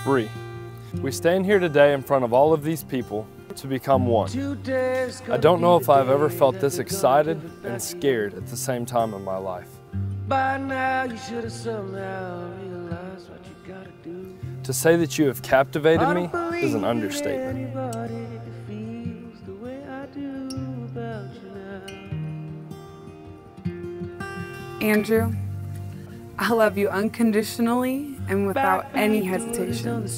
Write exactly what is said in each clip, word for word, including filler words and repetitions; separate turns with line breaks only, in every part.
Bree. We stand here today in front of all of these people to become one. I don't know if I've ever felt this excited and scared at the same time in my life.
By now you should have somehow realized what you gotta do.
To say that you have captivated me is an understatement.
Andrew, I love you unconditionally and without any hesitation.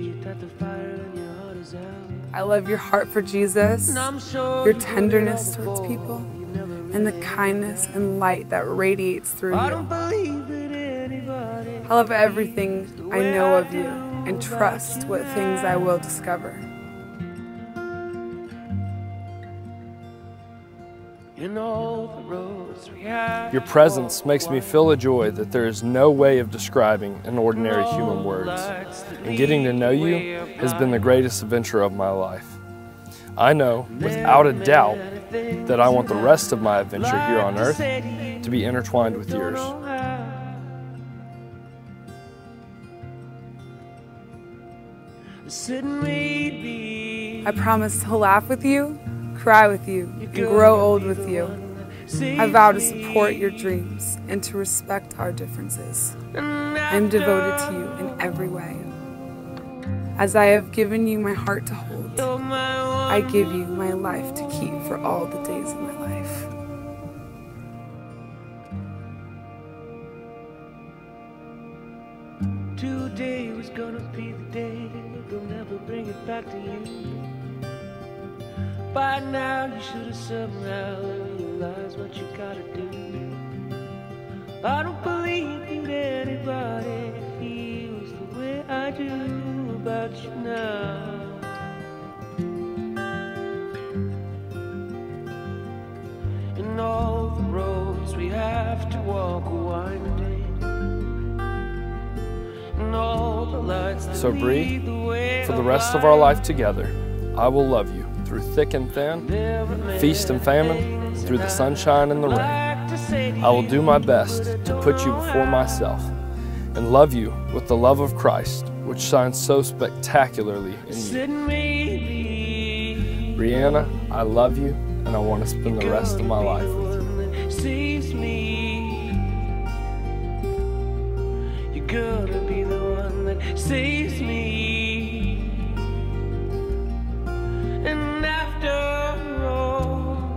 I love your heart for Jesus, your tenderness towards people, and the kindness and light that radiates through you. I love everything I know of you and trust what things I will discover.
Your presence makes me feel a joy that there is no way of describing in ordinary human words. And getting to know you has been the greatest adventure of my life. I know, without a doubt, that I want the rest of my adventure here on earth to be intertwined with yours.
I promise to laugh with you, cry with you, and grow old with you. I vow to support your dreams and to respect our differences. I am devoted to you in every way. As I have given you my heart to hold, I give you my life to keep for all the days of my life.
Today was gonna be the day they'll never bring it back to you. By now you should have somehow realized what you gotta do. I don't believe that anybody feels the way I do about you now. And all the roads we have to walk are winding, and all the lights that
So Bree,
lead the way
for the rest of our life together, I will love you through thick and thin, feast and famine, through the sunshine and the rain. I will do my best to put you before myself and love you with the love of Christ, which shines so spectacularly in you. Brianna, I love you, and I want to spend the rest of my life with you.
You're gonna be the one that saves me. And after all,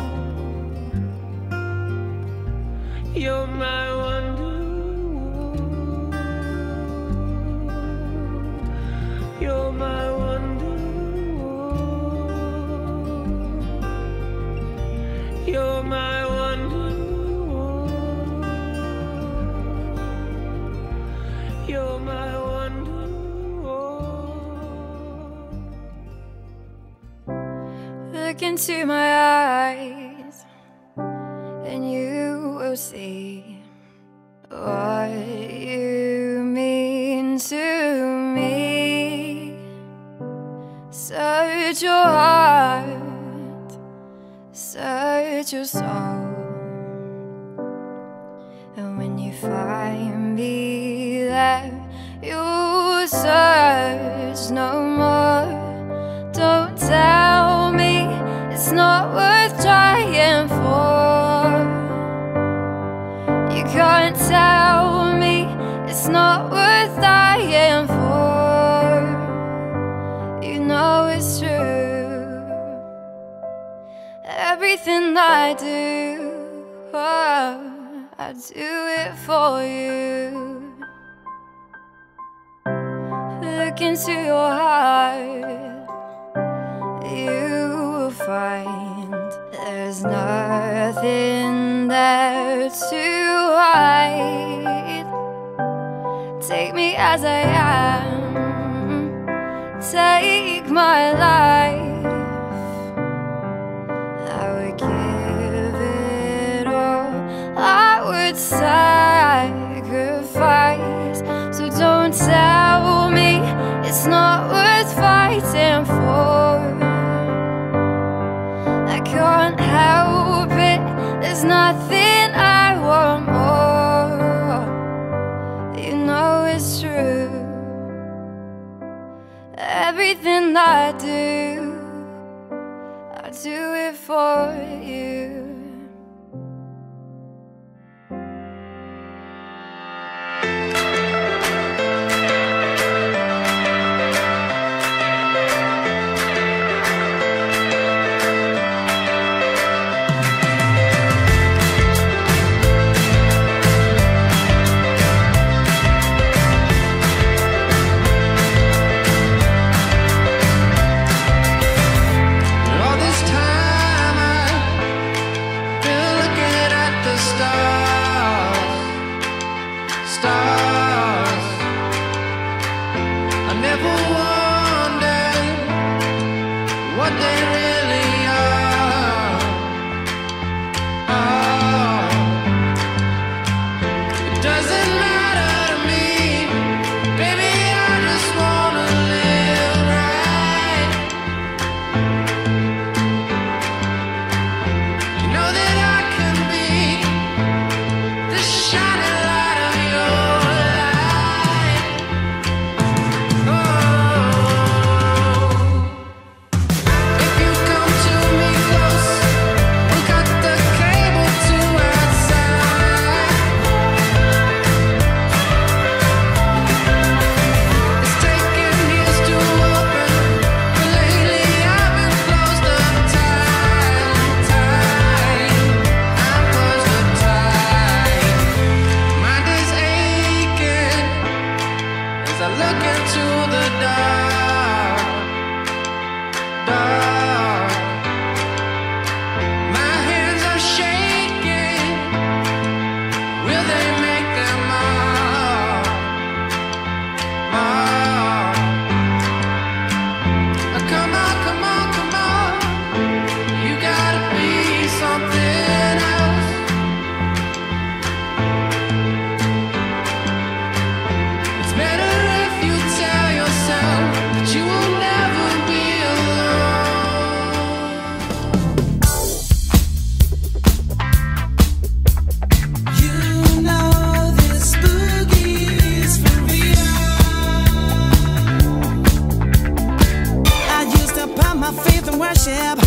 you're my wonder. You're my wonder. You're my wonder. You're my wonder.
Look into my eyes, and you will see what you mean to me. Search your heart, search your soul, and when you find me there, you'll search no more. Don't tell me it's not worth trying for. You can't tell me it's not worth dying for. You know it's true. Everything I do, oh, I do it for you. Look into your heart, you will find there's nothing there to hide. Take me as I am, take my life. I would give it all, I would sacrifice. So don't tell me it's not worth fighting for. I can't help it, there's nothing I want more. You know it's true. everything I do, I do it for you.
Worship